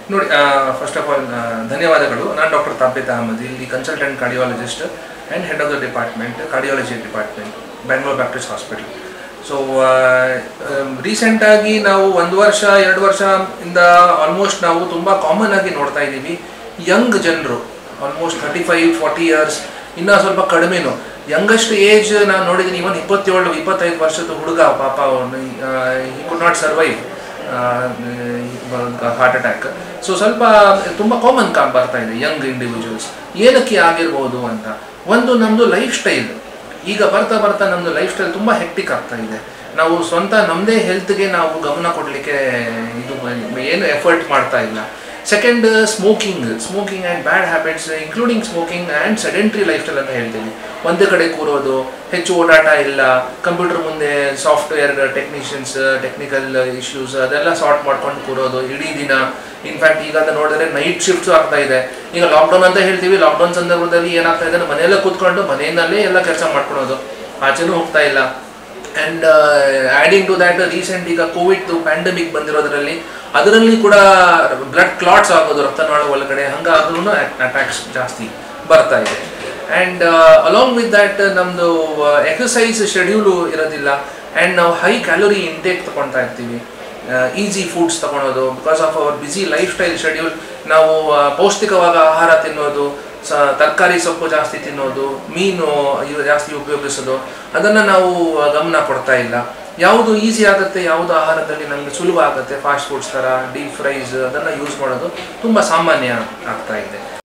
ನೋಡಿ, first of all ಧನ್ಯವಾದಗಳು. ನಾನು ಡಾಕ್ಟರ್ ತಾಬಿತ್ ಅಹಮದ್, ಇಲ್ಲಿ consultant cardiologist and head of the department cardiology department, Bangalore Baptist hospital. So ರೀಸೆಂಟಾಗಿ ನಾವು 1 ವರ್ಷ 2 ವರ್ಷದಿಂದ ಆಲ್ಮೋಸ್ಟ್ ನಾವು ತುಂಬ ಕಾಮನ್ ಆಗಿ ನೋಡ್ತಾ ಇದ್ದೀವಿ. ಯಂಗ್ ಜನರು ಆಲ್ಮೋಸ್ಟ್ 35-40 ಇಯರ್ಸ್, ಇನ್ನೂ ಸ್ವಲ್ಪ ಕಡಿಮೆನೂ. ಯಂಗೆಸ್ಟ್ ಏಜ್ ನಾನು ನೋಡಿದ್ದೀನಿ, ಇವನ್ 27-25 ವರ್ಷದ ಹುಡುಗ, ಪಾಪ he could not survive heart attack. So ಸ್ವಲ್ಪ ತುಂಬ ಕಾಮನ್ ಬರ್ತಾ ಇದೆ ಯಂಗ್ ಇಂಡಿವಿಜುವಲ್ಸ್. ಏನಕ್ಕೆ ಆಗಿರ್ಬೋದು ಅಂತ, ಒಂದು ನಮ್ಮದು ಲೈಫ್ ಸ್ಟೈಲ್. ಈಗ ಬರ್ತಾ ಬರ್ತಾ ನಮ್ಮದು ಲೈಫ್ ಸ್ಟೈಲ್ ತುಂಬ ಹೆಕ್ಟಿಕ್ ಆಗ್ತಾ ಇದೆ. ನಾವು ಸ್ವಂತ ನಮ್ಮದೇ ಹೆಲ್ತ್ಗೆ ನಾವು ಗಮನ ಕೊಡಲಿಕ್ಕೆ ಏನು ಎಫರ್ಟ್ ಮಾಡ್ತಾ ಇಲ್ಲ. Second, smoking and bad habits, including smoking and sedentary lifestyle ಅಂತ ಹೇಳ್ತೀವಿ. ಒಂದೇ ಕಡೆ ಕೂರೋದು, ಹೆಚ್ಚು ಓಡಾಟ ಇಲ್ಲ, ಕಂಪ್ಯೂಟರ್ ಮುಂದೆ ಸಾಫ್ಟ್ವೇರ್ ಟೆಕ್ನಿಷಿಯನ್ಸ್, ಟೆಕ್ನಿಕಲ್ ಇಶ್ಯೂಸ್ ಅದೆಲ್ಲ ಸಾರ್ಟ್ ಮಾಡ್ಕೊಂಡು ಕೂರೋದು ಇಡೀ ದಿನ. ಇನ್ಫ್ಯಾಕ್ಟ್ ಈಗ ಅಂತ ನೋಡಿದ್ರೆ ನೈಟ್ ಶಿಫ್ಟ್ಸ್ ಆಗ್ತಾ ಇದೆ. ಈಗ ಲಾಕ್ಡೌನ್ ಅಂತ ಹೇಳ್ತೀವಿ, ಲಾಕ್ಡೌನ್ ಸಂದರ್ಭದಲ್ಲಿ ಏನಾಗ್ತಾ ಇದೆ, ಮನೆಯಲ್ಲೇ ಕೂತ್ಕೊಂಡು ಮನೆಯಲ್ಲೇ ಎಲ್ಲ ಕೆಲಸ ಮಾಡ್ಕೊಳೋದು, ಆಚೆನೂ ಹೋಗ್ತಾ ಇಲ್ಲ. And adding to that, recent ಈಗ ಕೋವಿಡ್ ಪ್ಯಾಂಡಮಿಕ್ ಬಂದಿರೋದ್ರಲ್ಲಿ ಅದರಲ್ಲಿ ಕೂಡ ಬ್ಲಡ್ ಕ್ಲಾಟ್ಸ್ ಆಗೋದು ರಕ್ತನಾಳ ಒಳಗಡೆ, ಹಂಗಾದ್ರೂ ಅಟ್ಯಾಕ್ಸ್ ಜಾಸ್ತಿ ಬರ್ತಾ ಇದೆ. ಆ್ಯಂಡ್ ಅಲಾಂಗ್ ವಿತ್ ದ್ಯಾಟ್ ನಮ್ಮದು ಎಕ್ಸಸೈಸ್ ಶೆಡ್ಯೂಲು ಇರೋದಿಲ್ಲ. ಆ್ಯಂಡ್ ನಾವು ಹೈ ಕ್ಯಾಲೋರಿ ಇಂಟೇಕ್ ತೊಗೊಳ್ತಾ ಇರ್ತೀವಿ, ಈಸಿ ಫುಡ್ಸ್ ತೊಗೊಳೋದು. Because of our busy lifestyle schedule ನಾವು ಪೌಷ್ಟಿಕವಾದ ಆಹಾರ ತಿನ್ನೋದು, ತರಕಾರಿ ಸೊಪ್ಪು ಜಾಸ್ತಿ ತಿನ್ನೋದು, ಮೀನು ಇವು ಜಾಸ್ತಿ ಉಪಯೋಗಿಸೋದು, ಅದನ್ನು ನಾವು ಗಮನ ಕೊಡ್ತಾ ಇಲ್ಲ. ಯಾವುದು ಈಸಿ ಆಗುತ್ತೆ, ಯಾವುದು ಆಹಾರದಲ್ಲಿ ನಮಗೆ ಸುಲಭ ಆಗುತ್ತೆ, ಫಾಸ್ಟ್ ಫುಡ್ಸ್ ಥರ ಡೀಪ್ ಫ್ರೈಸ್ ಅದನ್ನು ಯೂಸ್ ಮಾಡೋದು ತುಂಬ ಸಾಮಾನ್ಯ ಆಗ್ತಾ ಇದೆ.